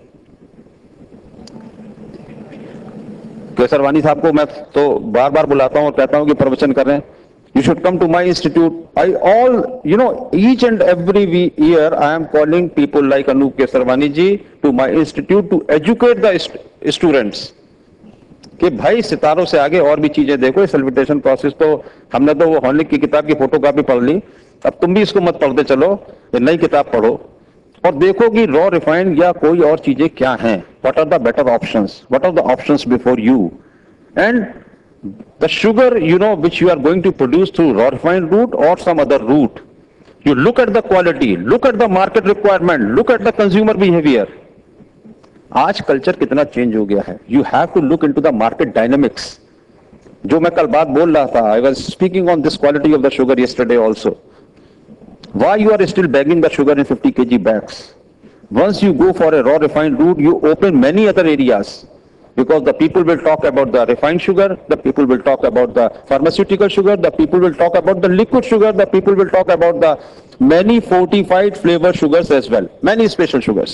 Kesarwani साहब को मैं तो बार बार बुलाता हूं और कहता हूं कि प्रवचन कर रहे हैं. You should come to my institute. Each and every year I am calling people like Anup Kesarwani ji to my institute to educate the students. कि भाई सितारों से आगे और भी चीजें देखो. सल्विटेशन प्रोसेस तो हमने तो वो हॉर्लिक की किताब की फोटोकॉपी पढ़ ली. अब तुम भी इसको मत पढ़ते चलो, ये नई किताब पढ़ो और देखो कि रॉ रिफाइंड या कोई और चीजें क्या हैं. What are the better options, what are the options before you. And the sugar, which you are going to produce through raw refined route or some other route, you look at the quality, look at the market requirement, look at the consumer behavior. आज culture कितना change हो गया है. You have to look into the market dynamics. जो मैं कल बात बोल रहा था, I was speaking on this quality of the sugar yesterday also. Why you are still bagging the sugar in 50 kg bags? Once you go for a raw refined route, you open many other areas. Because the people will talk about the refined sugar, the people will talk about the pharmaceutical sugar, the people will talk about the liquid sugar, the people will talk about the many fortified flavor sugars as well, many special sugars.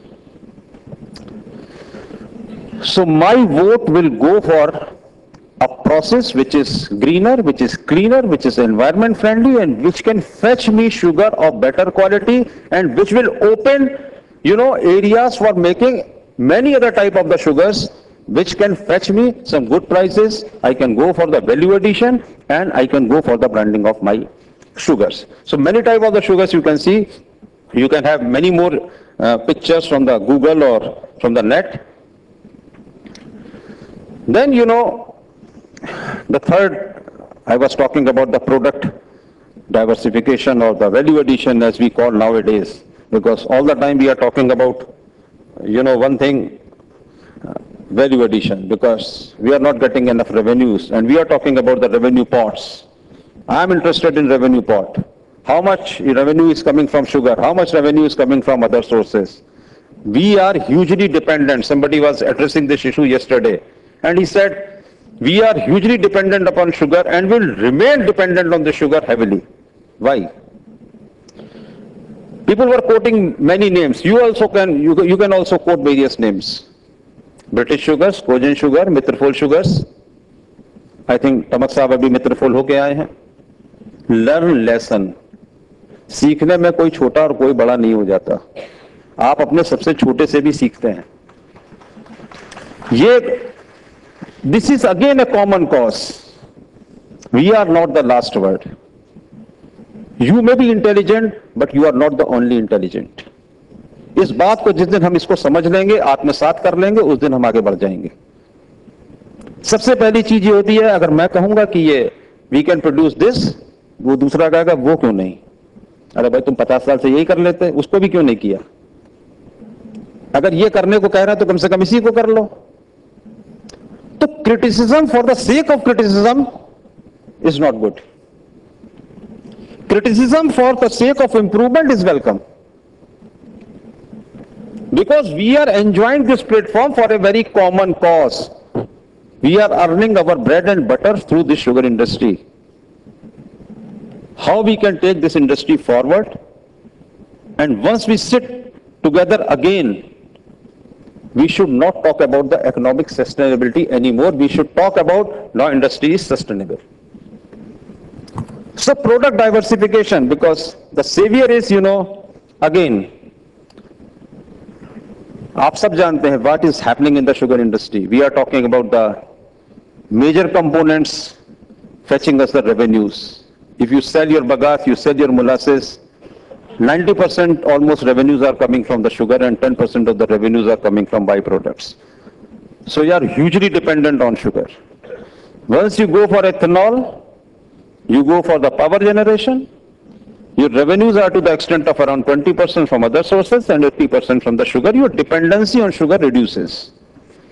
So my vote will go for a process which is greener, which is cleaner, which is environment friendly, and which can fetch me sugar of better quality, and which will open, areas for making many other type of the sugars, which can fetch me some good prices. I can go for the value addition and I can go for the branding of my sugars. So many type of the sugars you can see. You can have many more pictures from the Google or from the net. Then the third, I was talking about the product diversification or the value addition as we call nowadays, because all the time we are talking about one thing, value addition, because we are not getting enough revenues and we are talking about the revenue pots. I am interested in revenue pot. How much revenue is coming from sugar? How much revenue is coming from other sources? We are hugely dependent. Somebody was addressing this issue yesterday and he said, we are hugely dependent upon sugar and will remain dependent on the sugar heavily. Why? People were quoting many names. You can also quote various names. British sugars, Cogent sugar, Mitrafol sugars. I think Tamak साहब अभी Mitrafol होके आए हैं. Learn lesson. सीखने में कोई छोटा और कोई बड़ा नहीं हो जाता. आप अपने सबसे छोटे से भी सीखते हैं. This is again a common cause. We are not the last word. You may be intelligent, but you are not the only intelligent. इस बात को जिस दिन हम इसको समझ लेंगे, आत्मसात कर लेंगे, उस दिन हम आगे बढ़ जाएंगे. सबसे पहली चीज ये होती है, अगर मैं कहूंगा कि ये वी कैन प्रोड्यूस दिस, वो दूसरा कहेगा वो क्यों नहीं. अरे भाई तुम 50 साल से यही कर लेते, उसको भी क्यों नहीं किया. अगर ये करने को कह रहा है तो कम से कम इसी को कर लो. तो criticism for the sake of criticism is not good. Criticism for the sake of improvement is welcome. Because we are enjoying this platform for a very common cause. We are earning our bread and butter through this sugar industry. How we can take this industry forward? And once we sit together again, we should not talk about the economic sustainability anymore. We should talk about now industry is sustainable. So product diversification, because the savior is, again, आप सब जानते हैं what is happening in the sugar industry. We are talking about the major components fetching us the revenues. If you sell your bagasse, you sell your molasses, 90% almost revenues are coming from the sugar and 10% of the revenues are coming from byproducts. So you are hugely dependent on sugar. Once you go for ethanol, you go for the power generation, your revenues are to the extent of around 20% from other sources and 80% from the sugar. Your dependency on sugar reduces.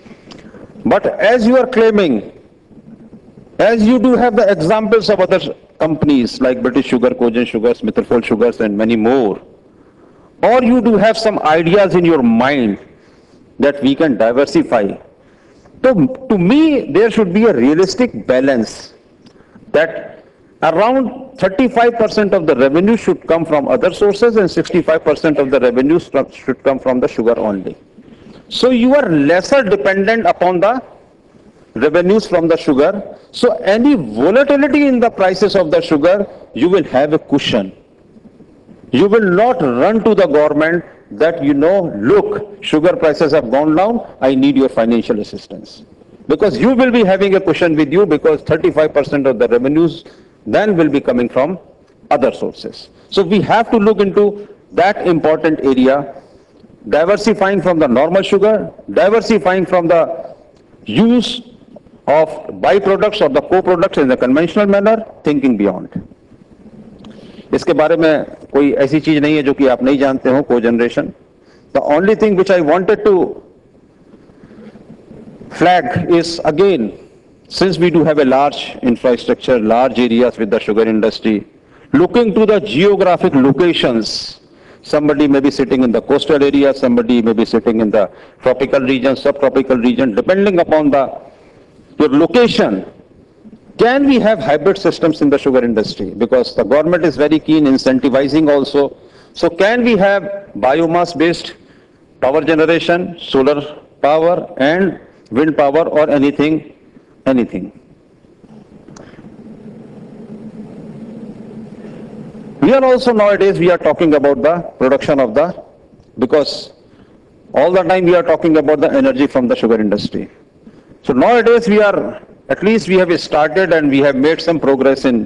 But as you are claiming, as you do have the examples of other companies like British Sugar, Cogent Sugars, Mitterfold Sugars, and many more, or you do have some ideas in your mind that we can diversify. So to me, there should be a realistic balance that around 35% of the revenue should come from other sources and 65% of the revenue should come from the sugar only. So you are lesser dependent upon the revenues from the sugar. So any volatility in the prices of the sugar, you will have a cushion. You will not run to the government that, look, sugar prices have gone down, I need your financial assistance. Because you will be having a cushion with you, because 35% of the revenues then will be coming from other sources. So we have to look into that important area, diversifying from the normal sugar, diversifying from the use of byproducts or the co-products in the conventional manner, thinking beyond. इसके बारे में कोई ऐसी चीज नहीं है जो कि आप नहीं जानते हो, cogeneration. The only thing which I wanted to flag is, again, since we do have a large infrastructure, large areas with the sugar industry, looking to the geographic locations. Somebody may be sitting in the coastal area, somebody may be sitting in the tropical region, subtropical region, depending upon your location. Can we have hybrid systems in the sugar industry? Because the government is very keen incentivizing also. So can we have biomass-based power generation, solar power and wind power, or anything? We are also nowadays, we are talking about the production of because all the time we are talking about the energy from the sugar industry. So nowadays at least we have started and we have made some progress in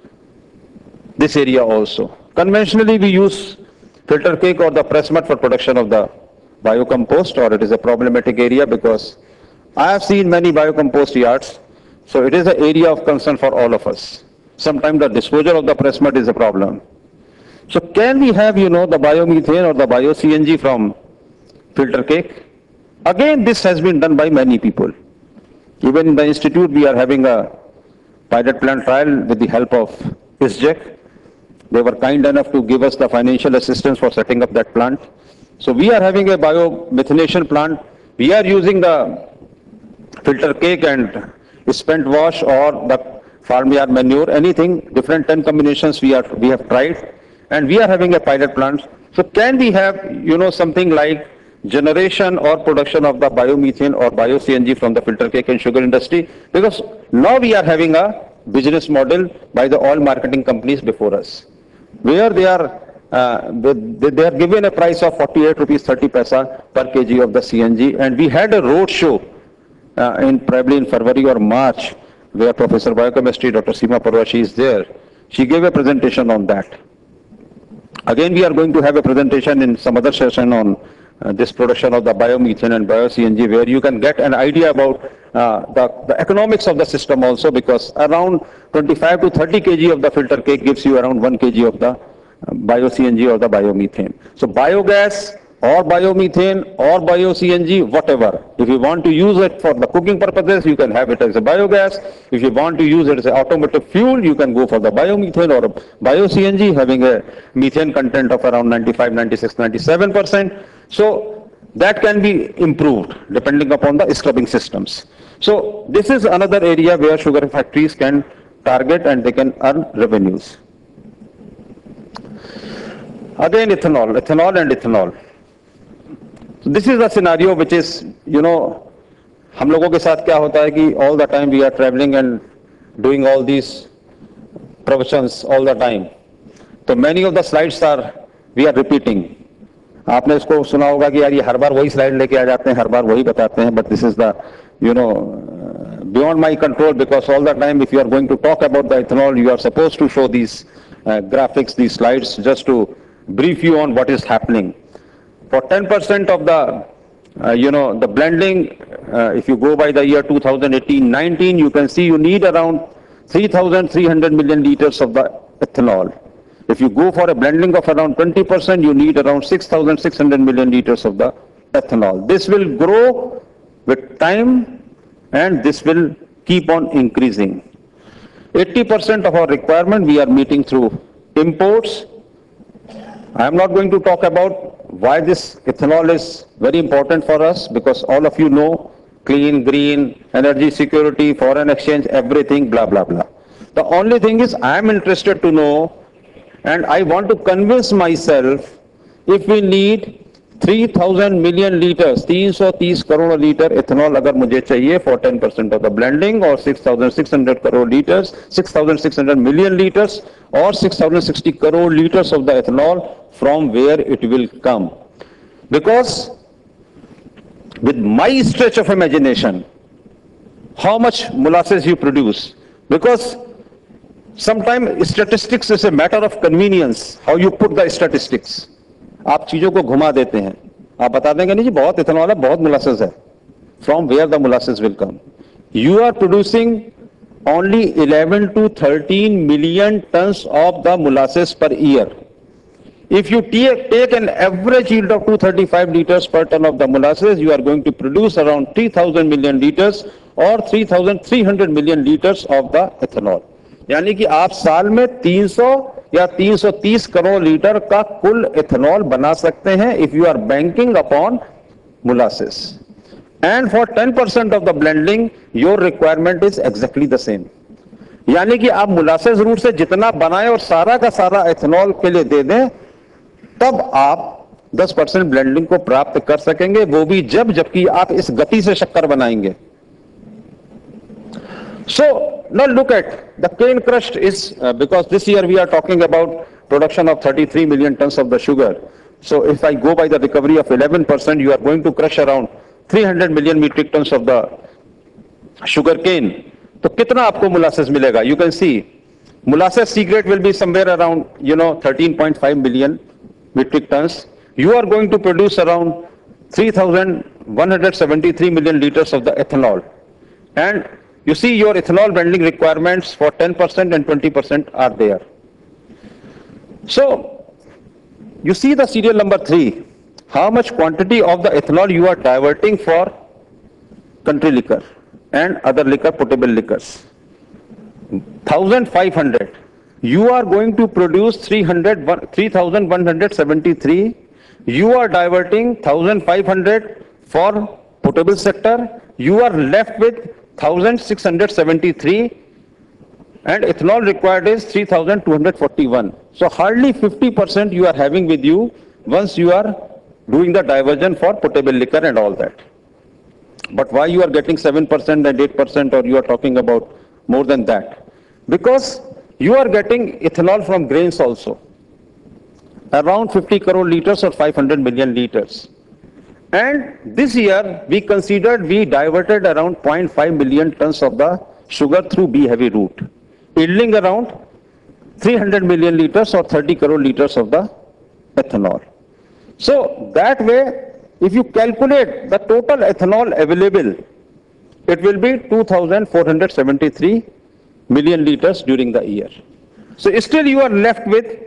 this area also. Conventionally we use filter cake or the press mud for production of the biocompost, or it is a problematic area because I have seen many biocompost yards. So it is an area of concern for all of us. Sometimes the disposal of the press mud is a problem. So can we have, the biomethane or the bio-CNG from filter cake? Again, this has been done by many people. Even in the institute, we are having a pilot plant trial with the help of ISJEC. They were kind enough to give us the financial assistance for setting up that plant. So we are having a biomethanation plant. We are using the filter cake and spent wash or the farmyard manure, anything, different 10 combinations we have tried, and we are having a pilot plant. So can we have, something like generation or production of the biomethane or bio-CNG from the filter cake and sugar industry? Because now we are having a business model by the oil marketing companies before us, where they are given a price of 48 rupees 30 paisa per kg of the CNG. And we had a road show probably in February or March, where Professor Biochemistry, Dr. Seema Parvashi is there. She gave a presentation on that. Again, we are going to have a presentation in some other session on this production of the biomethane and bio-CNG, where you can get an idea about the economics of the system also, because around 25 to 30 kg of the filter cake gives you around 1 kg of the bio-CNG or the biomethane. So biogas or biomethane or bio-CNG, whatever. If you want to use it for the cooking purposes, you can have it as a biogas. If you want to use it as an automotive fuel, you can go for the biomethane or bio-CNG, having a methane content of around 95, 96, 97%. So that can be improved depending upon the scrubbing systems. So this is another area where sugar factories can target and they can earn revenues. Again, ethanol and ethanol. So this is the scenario which is, हम लोगों के साथ क्या होता है कि all the time we are traveling and doing all these provisions all the time. So many of the slides we are repeating. आपने इसको सुना होगा कि यार ये हर बार वही स्लाइड लेके आ जाते हैं, हर बार वही बताते हैं, but this is the, beyond my control, because all the time if you are going to talk about the ethanol, you are supposed to show these graphics, these slides, just to brief you on what is happening. For 10% of the, the blending, if you go by the year 2018-19, you can see you need around 3,300 million liters of the ethanol. If you go for a blending of around 20%, you need around 6,600 million liters of the ethanol. This will grow with time and this will keep on increasing. 80% of our requirement we are meeting through imports. I am not going to talk about why this ethanol is very important for us, because all of you know clean, green, energy security, foreign exchange, everything, blah, blah, blah. The only thing is I am interested to know, and I want to convince myself, if we need 3000 million liters, 330 crore liter ethanol अगर मुझे चाहिए for 10% of the blending, or 6600 crore liters, 6600 million liters, or 6060 crore liters of the ethanol, from where it will come. Because with my stretch of imagination, how much molasses you produce, because sometimes statistics is a matter of convenience, how you put the statistics. आप चीजों को घुमा देते हैं, आप बता देंगे नहीं जी बहुत इथेनॉल है, बहुत मोलासेस है. From where the molasses will come? You are producing only 11 to 13 million tons of the molasses per year. If you take an average yield of 235 liters per ton of the molasses, you are going to produce around 3000 million liters or 3300 million liters of the ethanol. यानी कि आप साल में 300 या 330 crore litre का कुल ethanol बना सकते हैं if you are banking upon molasses. And for 10% of the blending, your requirement is exactly the same. यानी कि आप मोलासेस रूट से जितना बनाए और सारा का सारा इथेनॉल के लिए दे दें, तब आप 10% ब्लेंडिंग को प्राप्त कर सकेंगे, वो भी जबकि आप इस गति से शक्कर बनाएंगे. So now look at the cane crushed is because this year we are talking about production of 33 million tons of the sugar. So if I go by the recovery of 11%, you are going to crush around 300 million metric tons of the sugar cane. तो कितना आपको molasses मिलेगा? You can see molasses C grade will be somewhere around 13.5 million metric tons. You are going to produce around 3,173 million liters of the ethanol, and you see your ethanol blending requirements for 10% and 20% are there. So you see the serial number 3, how much quantity of the ethanol you are diverting for country liquor and other liquor, potable liquors. 1500. You are going to produce 3,173. You are diverting 1,500 for potable sector. You are left with 1,673, and ethanol required is 3,241. So hardly 50% you are having with you once you are doing the diversion for potable liquor and all that. But why you are getting 7% and 8%, or you are talking about more than that? Because you are getting ethanol from grains also, around 50 crore liters or 500 million liters. And this year we considered we diverted around 0.5 million tons of the sugar through B heavy route, yielding around 300 million liters or 30 crore liters of the ethanol. So that way, if you calculate the total ethanol available, it will be 2,473 million liters during the year. So still you are left with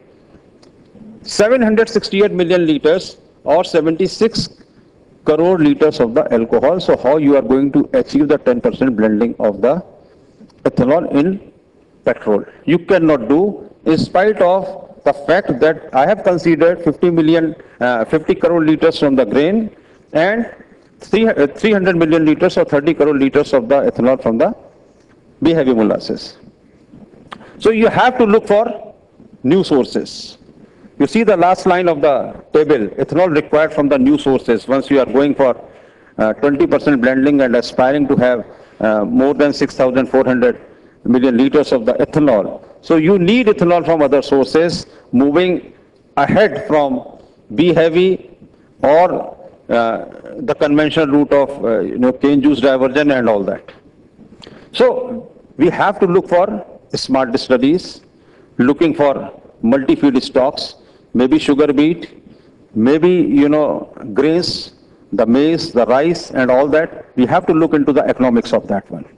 768 million liters or 76 crore liters of the alcohol. So how you are going to achieve the 10% blending of the ethanol in petrol? You cannot do, in spite of the fact that I have considered 50 crore liters from the grain and 300 million liters or 30 crore liters of the ethanol from the B heavy molasses. So you have to look for new sources. You see the last line of the table, ethanol required from the new sources. Once you are going for 20% blending and aspiring to have more than 6,400 million liters of the ethanol. So you need ethanol from other sources, moving ahead from B heavy or the conventional route of cane juice diversion and all that. So we have to look for smart distilleries, looking for multi-feed stocks, maybe sugar beet, maybe grains, the maize, the rice and all that. We have to look into the economics of that one.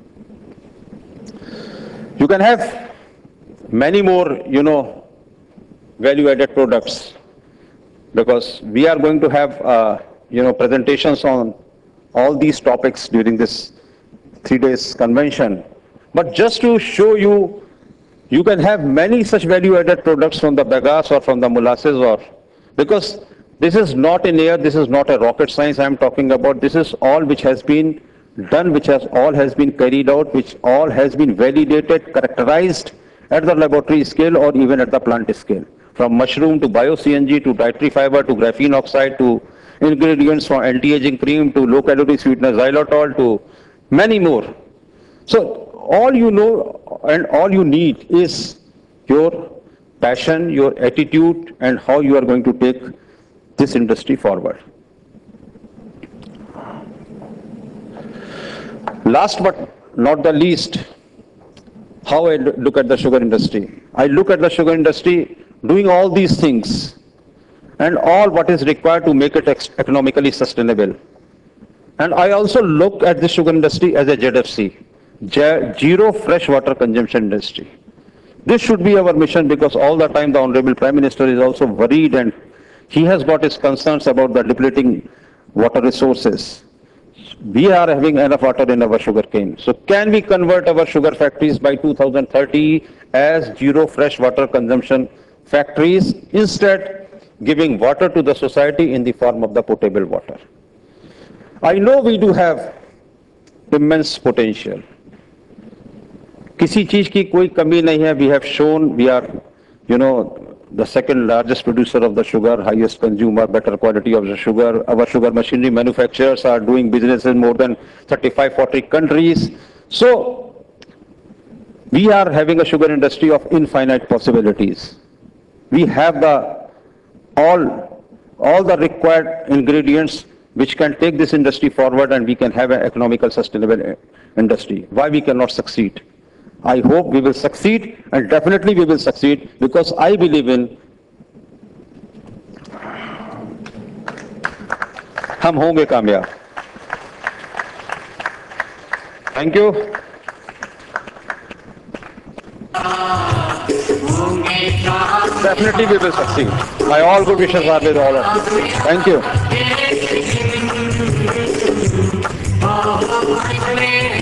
You can have many more value-added products, because we are going to have presentations on all these topics during this 3 days convention. But just to show you, you can have many such value-added products from the bagasse or from the molasses, or because this is not in air, this is not a rocket science I am talking about. This is all which has been done, which has all has been carried out, which all has been validated, characterized at the laboratory scale or even at the plant scale. From mushroom to bio-CNG to dietary fiber to graphene oxide to ingredients from anti-aging cream to low-calorie sweetener xylitol to many more. So all you know and all you need is your passion, your attitude, and how you are going to take this industry forward. Last but not the least, how I look at the sugar industry. I look at the sugar industry doing all these things and all what is required to make it economically sustainable. And I also look at the sugar industry as a ZFC, zero fresh water consumption industry. This should be our mission, because all the time the Honorable Prime Minister is also worried and he has got his concerns about the depleting water resources. We are having enough water in our sugarcane. So can we convert our sugar factories by 2030 as zero fresh water consumption factories, instead giving water to the society in the form of the potable water? I know we do have immense potential. किसी चीज की कोई कमी नहीं है. We have shown we are, the second largest producer of the sugar, highest consumer, better quality of the sugar. Our sugar machinery manufacturers are doing business in more than 35-40 countries. So we are having a sugar industry of infinite possibilities. We have all the required ingredients which can take this industry forward, and we can have an economical sustainable industry. Why we cannot succeed? I hope we will succeed, and definitely we will succeed, because I believe in हम होंगे कामयाब. Thank you. Definitely we will succeed. My all good wishes are with all of you. Thank you.